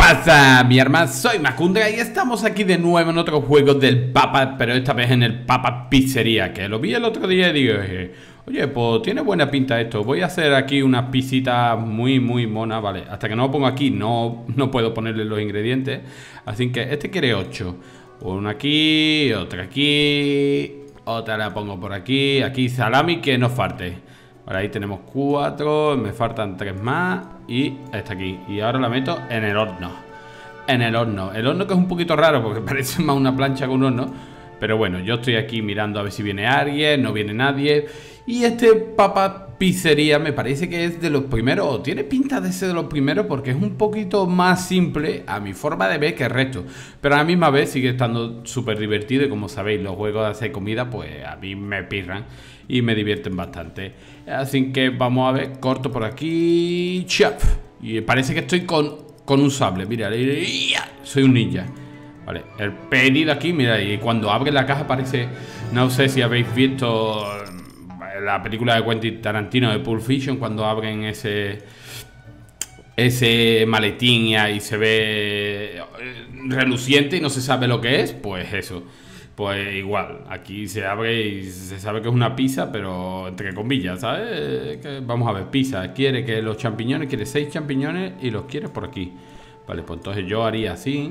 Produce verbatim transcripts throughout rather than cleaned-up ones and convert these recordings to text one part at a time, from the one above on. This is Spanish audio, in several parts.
pasa, mi hermano? Soy Macundra y estamos aquí de nuevo en otro juego del Papa, pero esta vez en el Papa Pizzería, que lo vi el otro día y digo, oye, pues tiene buena pinta esto. Voy a hacer aquí unas pisitas muy, muy monas, vale. Hasta que no lo pongo aquí, no, no puedo ponerle los ingredientes. Así que este quiere ocho. Una aquí, otra aquí, otra la pongo por aquí. Aquí salami que no falte. Ahora ahí tenemos cuatro, me faltan tres más y está aquí. Y ahora la meto en el horno. En el horno. El horno que es un poquito raro porque parece más una plancha que un horno. Pero bueno, yo estoy aquí mirando a ver si viene alguien, no viene nadie. Y este Papa Pizzería me parece que es de los primeros, o tiene pinta de ser de los primeros porque es un poquito más simple a mi forma de ver que el resto. Pero a la misma vez sigue estando súper divertido y como sabéis, los juegos de hacer comida pues a mí me pirran y me divierten bastante. Así que vamos a ver, corto por aquí, chaf. Y parece que estoy con, con un sable, mira, soy un ninja. Vale, el pedido aquí, mira, y cuando abre la caja parece, no sé si habéis visto la película de Quentin Tarantino de Pulp Fiction, cuando abren ese ese maletín y ahí se ve reluciente y no se sabe lo que es, pues eso. Pues igual, aquí se abre y se sabe que es una pizza, pero entre comillas, ¿sabes? Que vamos a ver, pizza, quiere que los champiñones, quiere seis champiñones y los quiere por aquí. Vale, pues entonces yo haría así.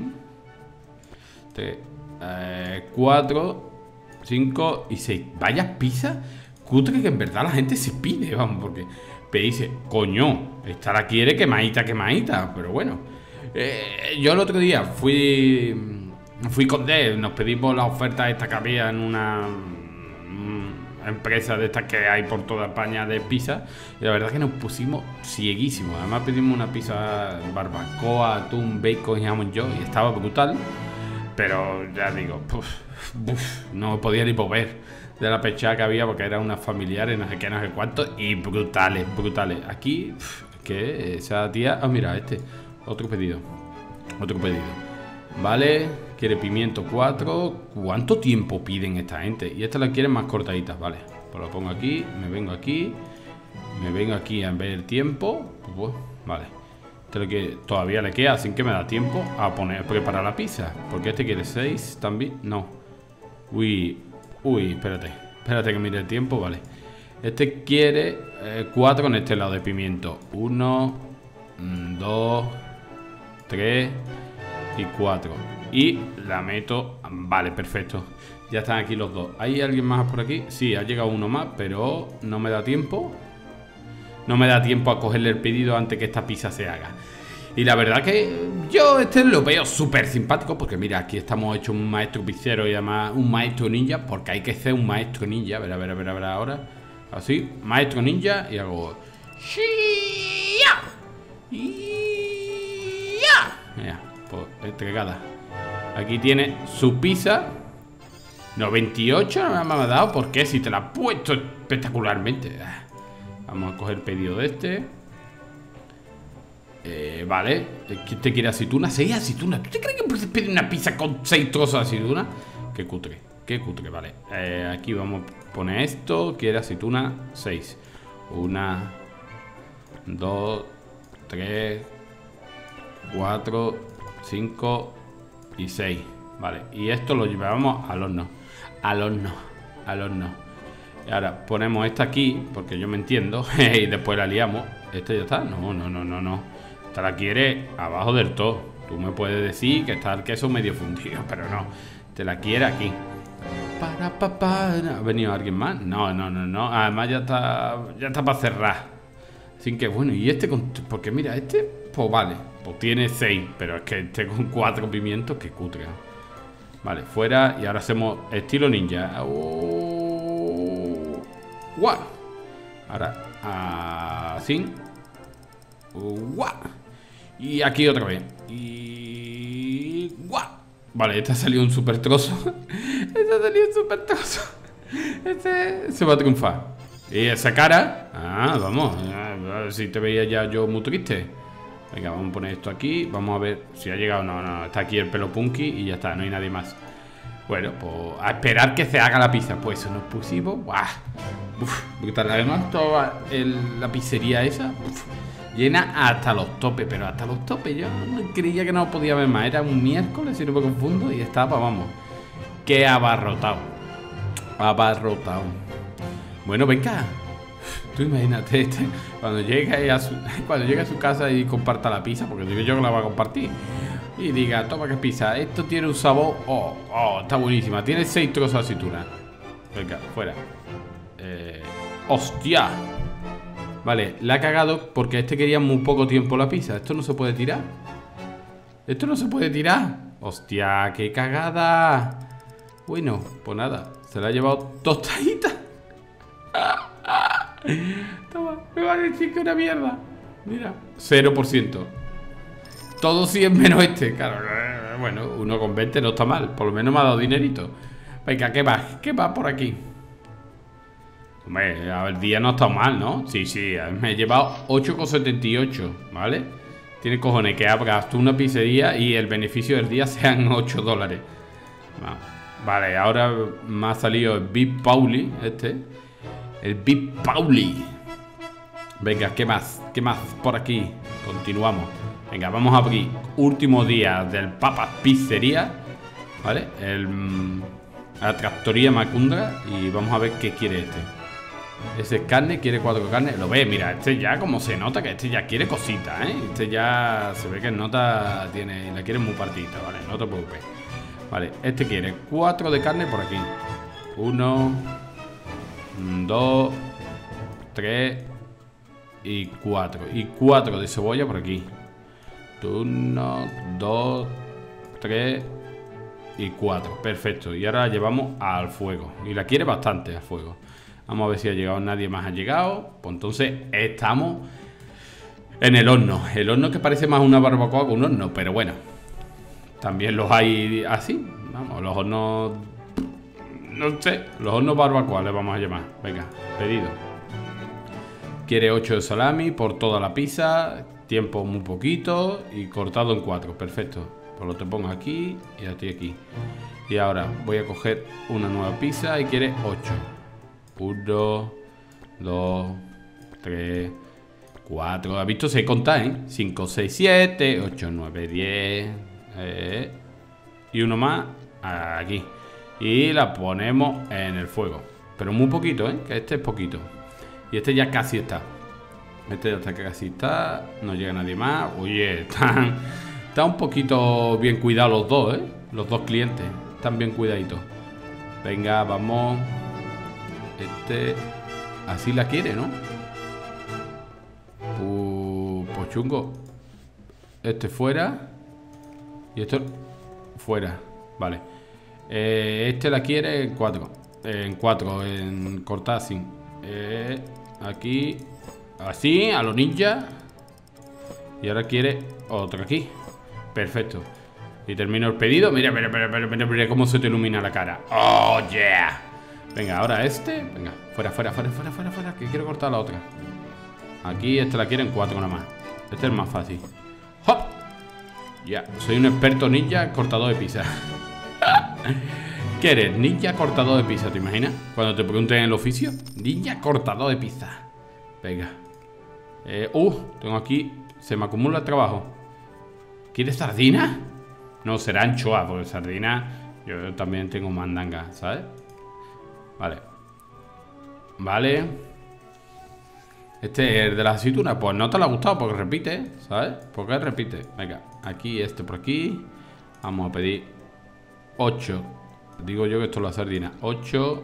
Tres, eh, cuatro, cinco y seis. Vaya pizza cutre que en verdad la gente se pide, vamos, porque me dice, coño, esta la quiere quemadita, quemadita, pero bueno. Eh, yo el otro día fui... Fui con D, nos pedimos la oferta esta que había en una mm, empresa de estas que hay por toda España de pizza. Y la verdad que nos pusimos cieguísimos. Además pedimos una pizza barbacoa, atún, bacon y jamón york y estaba brutal. Pero ya digo, puf, puf, no podía ni mover de la pechada que había porque eran unas familiares, no sé qué, no sé cuánto. Y brutales, brutales. Aquí, puf, que esa tía... Ah, mira, este, otro pedido. Otro pedido. Vale... Quiere pimiento cuatro. ¿Cuánto tiempo piden esta gente? Y esta la quieren más cortaditas, vale. Pues lo pongo aquí, me vengo aquí. Me vengo aquí a ver el tiempo. Pues, vale. Este lo que todavía le queda, así que me da tiempo a poner, preparar la pizza. Porque este quiere seis también. No. Uy, uy, espérate. Espérate que mire el tiempo, vale. Este quiere eh, cuatro con este lado de pimiento. Uno, dos, tres y cuatro. Y la meto, vale, perfecto. Ya están aquí los dos. ¿Hay alguien más por aquí? Sí, ha llegado uno más, pero no me da tiempo. No me da tiempo a cogerle el pedido antes que esta pizza se haga. Y la verdad que yo este lo veo súper simpático porque mira, aquí estamos hechos un maestro pizzero y además un maestro ninja, porque hay que ser un maestro ninja. A ver, a ver, a ver, a ver ahora. Así, maestro ninja y hago... Mira, pues entregada. Aquí tiene su pizza. noventa y ocho no me ha dado. ¿Por qué? Si te la he puesto espectacularmente. Vamos a coger el pedido de este. eh, Vale. ¿Te quiere aceituna? ¿seis aceitunas? ¿Tú te crees que puedes pedir una pizza con seis trozos de aceituna? Qué cutre, qué cutre, vale. eh, Aquí vamos a poner esto. Quiere aceituna, seis. Una, dos, tres, cuatro, cinco y seis. Vale, y esto lo llevamos al horno. Al horno, al horno. Y ahora ponemos esta aquí, porque yo me entiendo. Y después la liamos. ¿Este ya está? No, no, no, no, no. Esta la quiere abajo del todo. Tú me puedes decir que está el queso medio fundido, pero no. Te la quiere aquí. Para, pa, pa. ¿Ha venido alguien más? No, no, no, no. Además ya está, ya está para cerrar. Así que bueno, y este con... Porque mira, este, pues vale. Pues tiene seis, pero es que este con cuatro pimientos, que cutre. Vale, fuera. Y ahora hacemos estilo ninja. Oh, ¡guau! Ahora, así. ¡Guau! Y aquí otra vez. Y... ¡guau! Vale, este ha salido un super trozo. Este ha salido un super trozo. Este se va a triunfar. Y esa cara. Ah, vamos. A ver si te veía ya yo muy triste. Venga, vamos a poner esto aquí. Vamos a ver si ha llegado. No, no, está aquí el pelo punky y ya está, no hay nadie más. Bueno, pues a esperar que se haga la pizza. Pues eso nos pusimos. ¡Buah! Uf, brutal. Además, toda el- la pizzería esa, uf, llena hasta los topes, pero hasta los topes. Yo no creía que no podía ver más. Era un miércoles, si no me confundo, y estaba, vamos, que abarrotado. Abarrotado. Bueno, venga. Tú imagínate este, cuando llegue a su, cuando llegue a su casa y comparta la pizza, porque digo yo que la va a compartir. Y diga, toma que pizza, esto tiene un sabor, oh, oh, está buenísima. Tiene seis trozos de aceituna. Venga, fuera. Eh, ¡Hostia! Vale, la ha cagado porque este quería muy poco tiempo la pizza. Esto no se puede tirar. Esto no se puede tirar. ¡Hostia, qué cagada! Bueno, pues nada, se la ha llevado tostadita. Toma, me va a decir que una mierda. Mira, cero por ciento. Todo cien menos este. Claro, bueno, uno con veinte no está mal. Por lo menos me ha dado dinerito. Venga, ¿qué más? ¿Qué más por aquí? Hombre, a ver, el día no está mal, ¿no? Sí, sí, me he llevado ocho con setenta y ocho, ¿vale? Tiene cojones que abras tú una pizzería y el beneficio del día sean ocho dólares. Vale, ahora me ha salido el Big Pauli, este. El Big Pauli. Venga, ¿qué más? ¿Qué más por aquí? Continuamos. Venga, vamos a abrir último día del Papas Pizzería, ¿vale? El, la Tractoría Macundra. Y vamos a ver qué quiere este. Ese es carne, quiere cuatro carnes. Lo ves, mira, este ya como se nota que este ya quiere cositas, ¿eh? Este ya se ve que en nota tiene, la quiere muy partidita, ¿vale? No te preocupes. Vale, este quiere cuatro de carne por aquí. Uno, dos, tres y cuatro. Y cuatro de cebolla por aquí. Uno, dos, tres y cuatro. Perfecto. Y ahora la llevamos al fuego. Y la quiere bastante al fuego. Vamos a ver si ha llegado. Nadie más ha llegado. Pues entonces estamos en el horno. El horno que parece más una barbacoa que un horno. Pero bueno, también los hay así. Vamos, los hornos... No sé, los hornos barbacoa les vamos a llamar. Venga, pedido. Quiere ocho de salami por toda la pizza. Tiempo muy poquito. Y cortado en cuatro, perfecto. Pues lo te pongo aquí y a ti aquí. Y ahora voy a coger una nueva pizza y quiere ocho. Uno, dos, tres, cuatro. ¿Has visto? Se conta, ¿eh? cinco, seis, siete, ocho, nueve, diez. Eh, y uno más aquí. Y la ponemos en el fuego. Pero muy poquito, ¿eh? Que este es poquito. Y este ya casi está. Este ya está casi está. No llega nadie más. Oye, están, están un poquito bien cuidados los dos, ¿eh? Los dos clientes. Están bien cuidaditos. Venga, vamos. Este... Así la quiere, ¿no? Uh, pues chungo. Este fuera. Y esto fuera. Vale. Eh, este la quiere en cuatro. Eh, en cuatro, en cortar así. Eh, aquí. Así, a los ninjas. Y ahora quiere otro aquí. Perfecto. Y termino el pedido. Mira, mira, mira, mira, mira, mira cómo se te ilumina la cara. Oh, yeah. Venga, ahora este. Venga, fuera, fuera, fuera, fuera, fuera, fuera. Que quiero cortar la otra. Aquí, este la quiere en cuatro nada más. Este es más fácil. ¡Hop! Ya, soy un experto ninja cortador de pizza. ¿Qué eres? Ninja cortador de pizza, ¿te imaginas? Cuando te pregunten el oficio. Ninja cortador de pizza. Venga. Eh, uh, tengo aquí. Se me acumula el trabajo. ¿Quieres sardina? No, será anchoa, porque sardina yo también tengo mandanga, ¿sabes? Vale. Vale. Este es el de las aceitunas. Pues no te lo ha gustado porque repite, ¿sabes? Porque repite. Venga, aquí, este por aquí. Vamos a pedir ocho. Digo yo que esto es la sardina. ocho.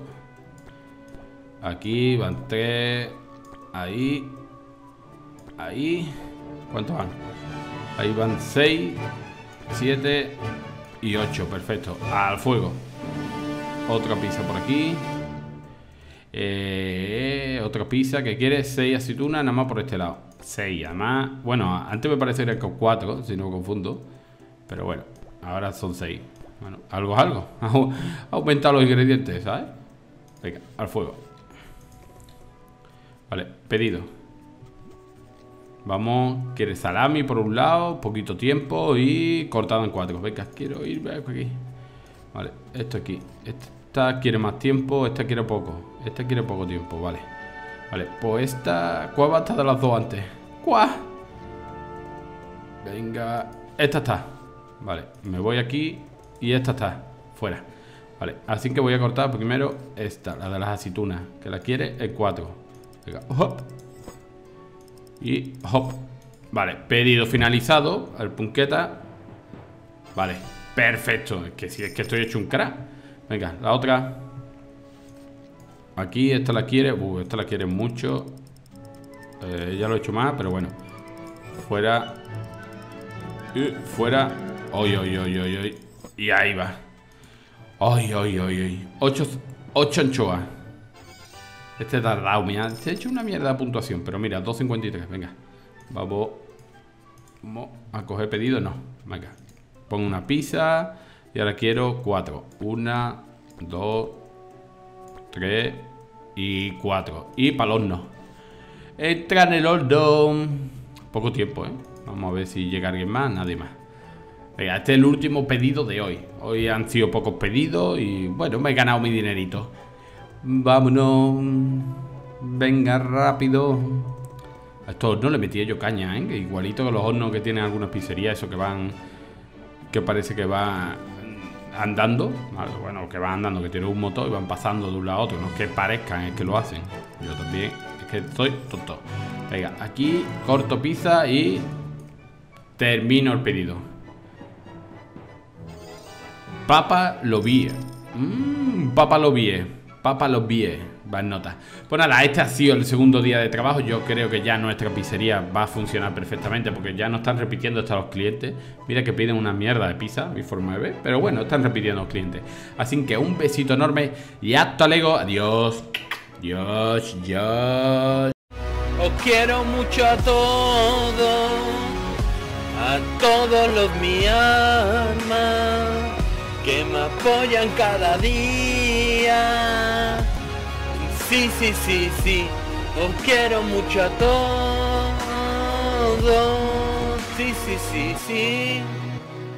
Aquí van tres. Ahí. Ahí. ¿Cuántos van? Ahí van seis, siete y ocho. Perfecto. Al fuego. Otra pizza por aquí. Eh, otra pizza que quiere seis aceitunas, nada más por este lado. seis, además. Bueno, antes me parecía que era con cuatro, si no me confundo. Pero bueno, ahora son seis. Bueno, algo es algo. Ha aumentado los ingredientes, ¿sabes? Venga, al fuego. Vale, pedido. Vamos, quiere salami por un lado, poquito tiempo y cortado en cuatro. Venga, quiero irme aquí. Vale, esto aquí. Este, Esta quiere más tiempo, esta quiere poco. Esta quiere poco tiempo, vale. Vale, pues esta... ¿Cuál va a estar de las dos antes? ¿Cuál? Venga, esta está. Vale, me voy aquí y esta está fuera. Vale, así que voy a cortar primero esta, la de las aceitunas, que la quiere el cuatro. Venga, hop. Y hop. Vale, pedido finalizado. El punqueta. Vale, perfecto. Es que si es que estoy hecho un crack. Venga, la otra. Aquí, esta la quiere. Uh, esta la quiere mucho. eh, Ya lo he hecho más, pero bueno. Fuera. Y fuera. Ay, ay, ay, ay, ay. Y ahí va. Ay, ay, ay, ay. Ocho, ocho anchoas. Este tardado, mira. Se ha hecho una mierda de puntuación. Pero mira, dos cincuenta y tres. Venga. Vamos. Vamos a coger pedido. No. Venga. Pongo una pizza. Y ahora quiero cuatro. Una, dos, tres y cuatro. Y para el horno. Entra en el horno. Poco tiempo, ¿eh? Vamos a ver si llega alguien más. Nadie más. Venga, este es el último pedido de hoy. Hoy han sido pocos pedidos y bueno, me he ganado mi dinerito. Vámonos. Venga, rápido. A estos hornos le metí yo caña, ¿eh? Que igualito que los hornos que tienen algunas pizzerías, eso que van... Que parece que va andando. Bueno, que van andando, que tienen un motor y van pasando de un lado a otro. No es que parezcan, es que lo hacen. Yo también, es que estoy tonto. Venga, aquí corto pizza y termino el pedido. Papa lo vi. Mmm, papa lo vi. Papa lo vi. Va en nota. Pues nada, este ha sido el segundo día de trabajo. Yo creo que ya nuestra pizzería va a funcionar perfectamente porque ya no están repitiendo hasta los clientes. Mira que piden una mierda de pizza, mi forma de ver. Pero bueno, están repitiendo los clientes. Así que un besito enorme y hasta luego. Adiós. Dios, Dios. Os quiero mucho a todos, a todos los mi alma, que me apoyan cada día. Sí, sí, sí, sí, os quiero mucho a todos. Sí, sí, sí, sí.